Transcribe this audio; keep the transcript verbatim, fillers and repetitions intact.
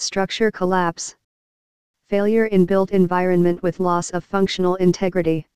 Structure collapse. Failure in built environment with loss of functional integrity.